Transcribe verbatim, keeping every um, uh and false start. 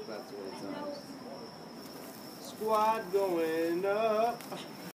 that's the way it sounds. Squad going up.